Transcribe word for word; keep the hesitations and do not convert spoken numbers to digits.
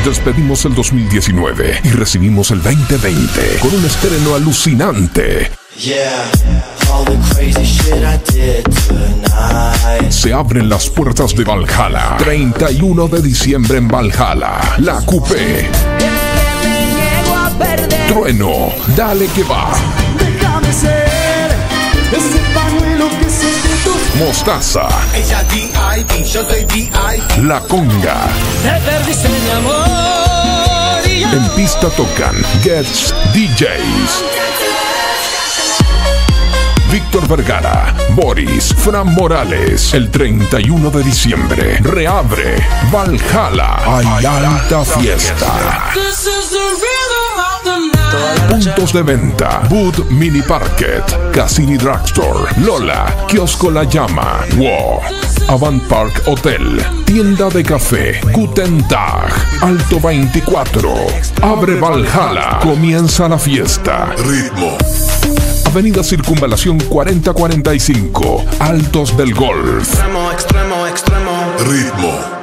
Despedimos el dos mil diecinueve y recibimos el veinte veinte con un estreno alucinante. Yeah, all the crazy shit I did tonight. Se abren las puertas de Valhalla. treinta y uno de diciembre en Valhalla. La Coupé. Trueno, dale que va. Déjame ser ese pañuelo que se tu... Mostaza. Ella D I D, yo soy D I D. La Conga. Te perdiste mi amor y yo... En pista tocan Gets D Js. Víctor Vergara, Boris, Fran Morales. El treinta y uno de diciembre reabre Valhalla. Hay alta fiesta. Puntos de venta: Boot Mini Parket, Cassini Drugstore, Lola, Kiosco La Llama, Wow, Avant Park Hotel, Tienda de Café, Guten Tag, Alto veinticuatro. Abre Valhalla. Comienza la fiesta. Ritmo. Avenida Circunvalación cuarenta cuarenta y cinco, Altos del Golf. Extremo, extremo, extremo. Ritmo.